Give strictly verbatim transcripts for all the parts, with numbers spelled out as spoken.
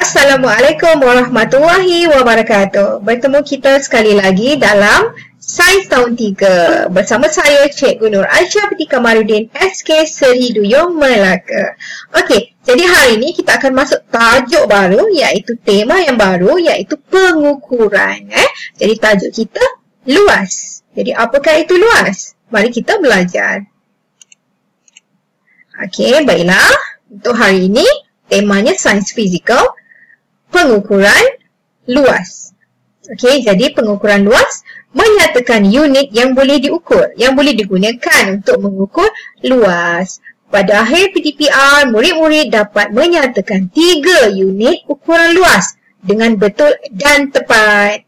Assalamualaikum warahmatullahi wabarakatuh. Bertemu kita sekali lagi dalam Sains Tahun tiga bersama saya Cikgu Nur Aisyah binti Kamaluddin S K Seri Duyung Melaka. Okey, jadi hari ini kita akan masuk tajuk baru iaitu tema yang baru iaitu pengukuran. Eh? Jadi tajuk kita luas. Jadi apakah itu luas? Mari kita belajar. Okey, baiklah. Untuk hari ini temanya sains fizikal, pengukuran luas. Okey, jadi pengukuran luas menyatakan unit yang boleh diukur, yang boleh digunakan untuk mengukur luas. Pada akhir P T P R, murid-murid dapat menyatakan tiga unit ukuran luas dengan betul dan tepat.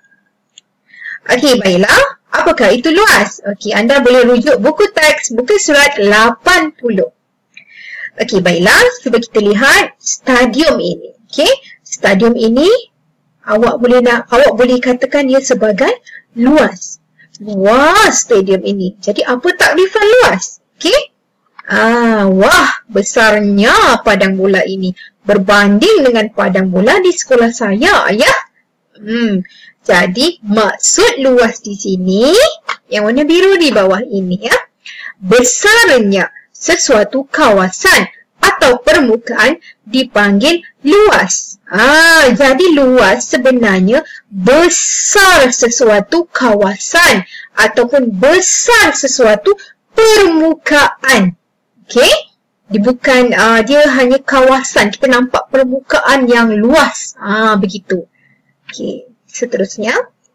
Okey, baiklah. Apakah itu luas? Okey, anda boleh rujuk buku teks, buku surat lapan puluh. Okey, baiklah. Cuba kita lihat stadium ini. Okey, stadium ini awak boleh nak awak boleh katakan dia sebagai luas. Luas stadium ini. Jadi apa takrifan luas? Okey. Ah, wah, besarnya padang bola ini berbanding dengan padang bola di sekolah saya, ya. Hmm. Jadi maksud luas di sini yang warna biru di bawah ini, ya. Besarnya sesuatu kawasan atau permukaan dipanggil luas. Ah, jadi luas sebenarnya besar sesuatu kawasan ataupun besar sesuatu permukaan. Okey? Dia bukan uh, dia hanya kawasan. Kita nampak permukaan yang luas. Ah, begitu. Okey, seterusnya.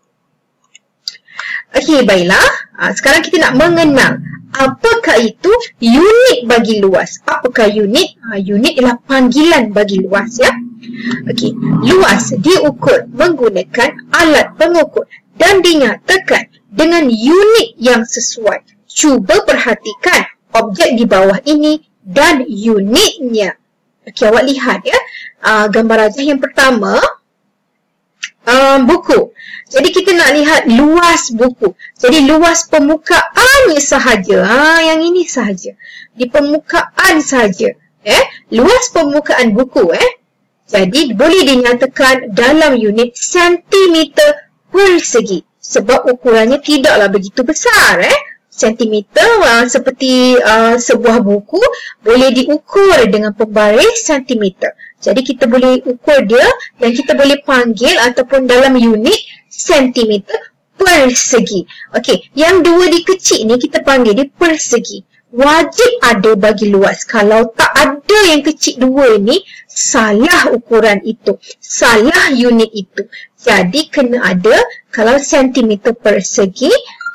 Okey, baiklah. Ah, sekarang kita nak mengenal apakah itu unit bagi luas? Apakah unit? Ha, unit ialah panggilan bagi luas, ya. Okey, luas diukur menggunakan alat pengukur dan dinyatakan dengan unit yang sesuai. Cuba perhatikan objek di bawah ini dan unitnya. Okey, awak lihat, ya. Uh, gambar rajah yang pertama, uh, buku. Jadi kita nak lihat luas buku. Jadi luas permukaannya sahaja. Ha, yang ini sahaja. Di permukaan sahaja. Eh? Luas permukaan buku. Eh? Jadi boleh dinyatakan dalam unit sentimeter persegi. Sebab ukurannya tidaklah begitu besar. Eh? Sentimeter uh, seperti uh, sebuah buku boleh diukur dengan pembaris sentimeter. Jadi kita boleh ukur dia dan kita boleh panggil ataupun dalam unit sentimeter persegi. Okey, yang dua di kecil ni kita panggil dia persegi. Wajib ada bagi luas. Kalau tak ada yang kecil dua ni, salah ukuran itu. Salah unit itu. Jadi kena ada, kalau sentimeter persegi,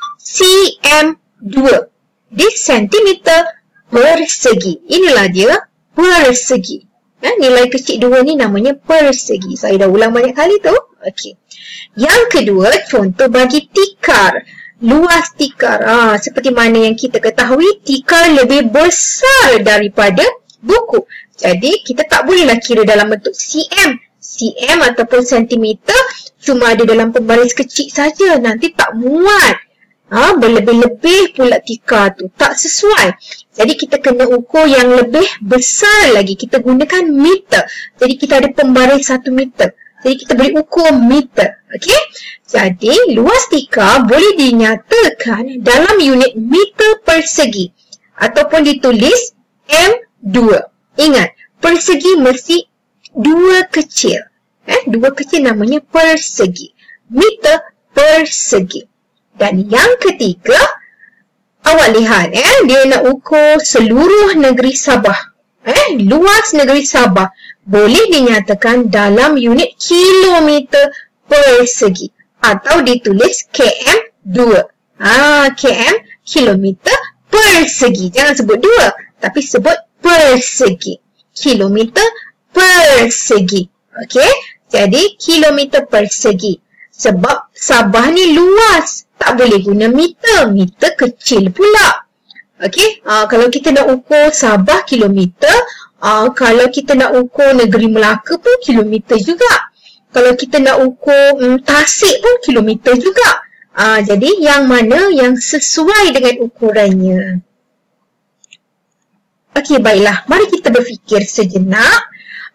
cm dua. Di sentimeter persegi. Inilah dia persegi. Eh, nilai kecil dua ni namanya persegi. Saya dah ulang banyak kali tu. Okey. Yang kedua, contoh bagi tikar. Luas tikar. Ah, seperti mana yang kita ketahui, tikar lebih besar daripada buku. Jadi, kita tak bolehlah kira dalam bentuk cm. cm ataupun sentimeter cuma ada dalam pembaris kecil saja. Nanti tak muat. Ah, berlebih-lebih pula tikar tu. Tak sesuai. Jadi, kita kena ukur yang lebih besar lagi. Kita gunakan meter. Jadi, kita ada pembaris satu meter. Jadi, kita boleh ukur meter. Okey? Jadi, luas tikar boleh dinyatakan dalam unit meter persegi. Ataupun ditulis M dua. Ingat, persegi mesti dua kecil. Eh, dua kecil namanya persegi. Meter persegi. Dan yang ketiga, awak lihat, eh, dia nak ukur seluruh negeri Sabah. Eh, luas negeri Sabah boleh dinyatakan dalam unit kilometer persegi atau ditulis km dua. Ah, km, kilometer persegi. Jangan sebut dua, tapi sebut persegi. Kilometer persegi. Okey? Jadi kilometer persegi. Sebab Sabah ni luas. Tak boleh guna meter. Meter kecil pula. Okey, uh, kalau kita nak ukur Sabah kilometer, uh, kalau kita nak ukur negeri Melaka pun kilometer juga. Kalau kita nak ukur um, Tasik pun kilometer juga. Uh, jadi yang mana yang sesuai dengan ukurannya. Okey, baiklah. Mari kita berfikir sejenak.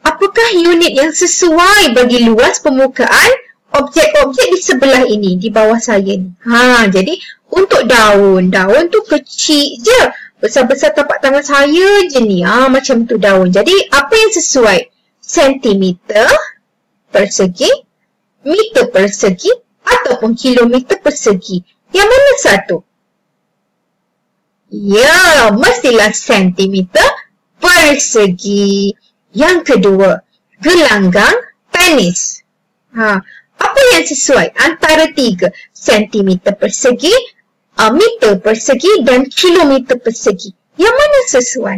apakah unit yang sesuai bagi luas permukaan objek-objek di sebelah ini, di bawah saya ni? Ha, jadi untuk daun, daun tu kecil je. Besar-besar tapak tangan saya je ni. Ha, macam tu daun. Jadi apa yang sesuai? Sentimeter persegi, meter persegi ataupun kilometer persegi. Yang mana satu? Ya, mestilah sentimeter persegi. Yang kedua, gelanggang tenis. Ha, apa yang sesuai antara tiga? Sentimeter persegi, uh, meter persegi dan kilometer persegi. Yang mana sesuai?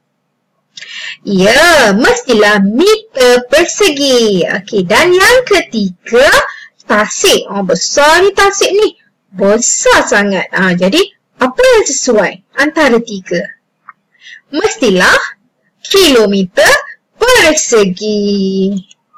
Ya, mestilah meter persegi. Okey, dan yang ketiga, tasik. Oh, besar ni tasik ni. Besar sangat. Ha, jadi, apa yang sesuai antara tiga? Mestilah kilometer persegi.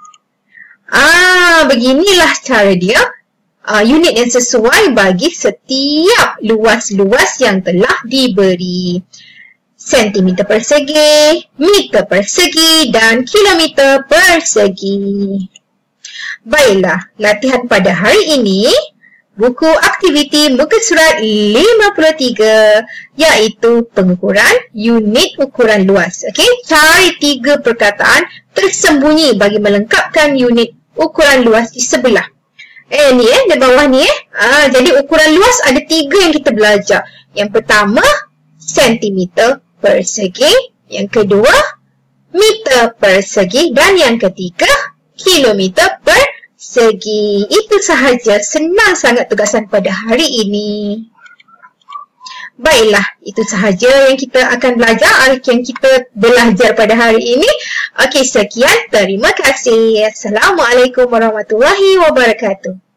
Ah, beginilah cara dia. Uh, unit yang sesuai bagi setiap luas-luas yang telah diberi. Sentimeter persegi, meter persegi dan kilometer persegi. Baiklah, latihan pada hari ini, buku aktiviti muka surat lima puluh tiga, iaitu pengukuran unit ukuran luas. Okey, cari tiga perkataan tersembunyi bagi melengkapkan unit ukuran luas di sebelah. Eh, ni eh, di bawah ni eh. Ah, jadi ukuran luas ada tiga yang kita belajar. Yang pertama, sentimeter persegi. Yang kedua, meter persegi. Dan yang ketiga, kilometer persegi. Itu sahaja. Senang sangat tugasan pada hari ini. Baiklah, itu sahaja yang kita akan belajar, yang kita belajar pada hari ini. Okey, sekian. Terima kasih. Assalamualaikum warahmatullahi wabarakatuh.